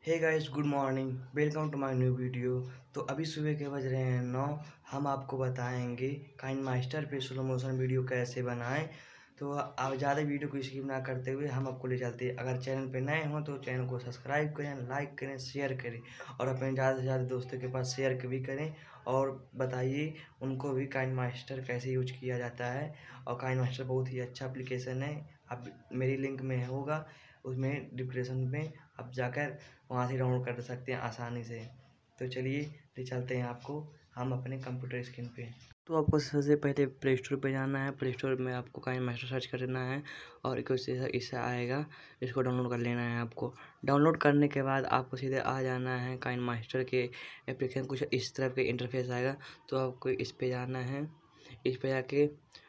Hey guys, good morning. Welcome to my new video. तो अभी सुबह के बज रहे हैं 9। हम आपको बताएंगे काइनमास्टर पे स्लो मोशन वीडियो कैसे बनाएं। तो आप ज़्यादा वीडियो को स्किप ना करते हुए हम आपको ले चलते हैं। अगर चैनल पे नए हो तो चैनल को सब्सक्राइब करें, लाइक करें, शेयर करें और अपने ज़्यादा से ज़्यादा दोस्तों के पास शेयर भी करें और बताइए उनको भी काइनमास्टर कैसे यूज किया जाता है। और काइनमास्टर बहुत ही अच्छा एप्लीकेशन है। आप मेरी लिंक में होगा, उसमें डिस्क्रिप्शन में आप जाकर वहाँ से डाउनलोड कर सकते हैं आसानी से। तो चलिए ले चलते हैं आपको हम अपने कंप्यूटर स्क्रीन पे। तो आपको सबसे पहले प्ले स्टोर पे जाना है। प्ले स्टोर में आपको काइनमास्टर सर्च करना है और इससे आएगा, इसको डाउनलोड कर लेना है। आपको डाउनलोड करने के बाद आपको सीधे आ जाना है काइनमास्टर के एप्लीकेशन। कुछ इस तरह के इंटरफेस आएगा तो आपको इस पे जाना है। इस पे जाके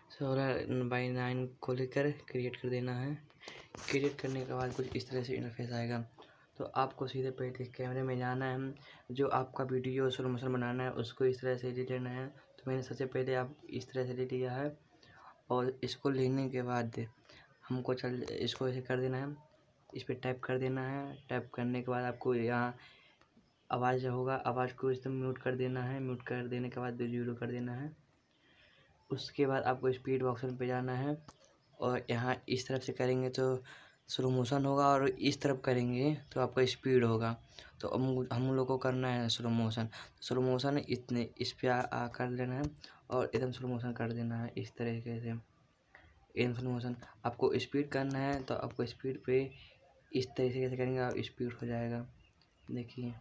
16:9 को लेकर क्रिएट कर देना है। क्रिएट करने के बाद कुछ इस तरह से इंटरफेस आएगा। तो आपको सीधे पहले कैमरे में जाना है। जो आपका वीडियो स्लो मोशन बनाना है उसको इस तरह से एडिट लेना है। तो मैंने सबसे पहले आप इस तरह से एडिट लिया है और इसको लेने के बाद हमको इसको ऐसे कर देना है। इस पर टाइप कर देना है। टाइप करने के बाद आपको यहाँ आवाज़ होगा, आवाज़ को एकदम म्यूट कर देना है। म्यूट कर देने के बाद 0 कर देना है। उसके बाद आपको स्पीड ऑप्शन पे जाना है और यहाँ इस तरफ से करेंगे तो स्लो मोशन होगा और इस तरफ करेंगे तो आपका स्पीड होगा। तो हम लोग को करना है स्लो मोशन। स्लो मोशन इतने इस पे कर लेना है और एकदम स्लो मोशन कर देना है इस तरीके से। एकदम स्लो मोशन आपको स्पीड करना है तो आपको स्पीड पे इस तरीके से करेंगे और स्पीड हो जाएगा। देखिए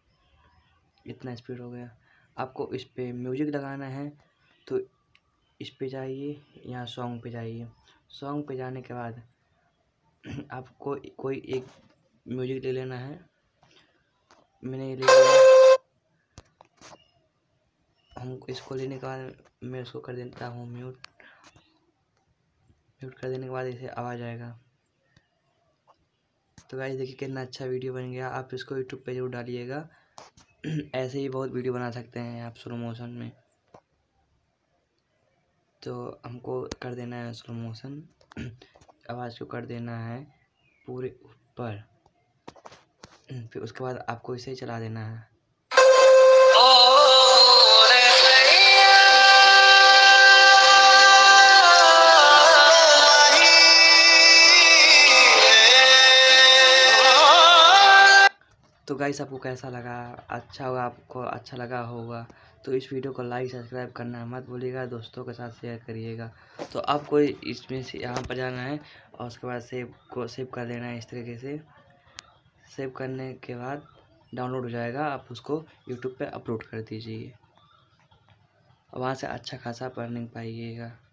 इतना स्पीड हो गया। आपको इस पे म्यूजिक लगाना है तो इस पे जाइए, यहाँ सॉन्ग पे जाइए। सॉन्ग पे जाने के बाद आपको कोई एक म्यूजिक ले लेना है। मैंने ये ले लिया। हम इसको लेने के बाद मैं इसको कर देता हूँ म्यूट। म्यूट कर देने के बाद इसे आवाज़ आएगा। तो गाइस देखिए कितना अच्छा वीडियो बन गया। आप इसको यूट्यूब पे जरूर डालिएगा। ऐसे ही बहुत वीडियो बना सकते हैं आप स्लो मोशन में। तो हमको कर देना है स्लो मोशन। आवाज़ को कर देना है पूरे ऊपर। फिर उसके बाद आपको इसे चला देना है। तो गाइस आपको कैसा लगा? अच्छा होगा, आपको अच्छा लगा होगा तो इस वीडियो को लाइक सब्सक्राइब करना मत भूलिएगा। दोस्तों के साथ शेयर करिएगा। तो आपको इसमें से यहाँ पर जाना है और उसके बाद सेव कर देना है इस तरीके से। सेव करने के बाद डाउनलोड हो जाएगा। आप उसको यूट्यूब पे अपलोड कर दीजिए। वहाँ से अच्छा खासा अर्निंग पाइएगा।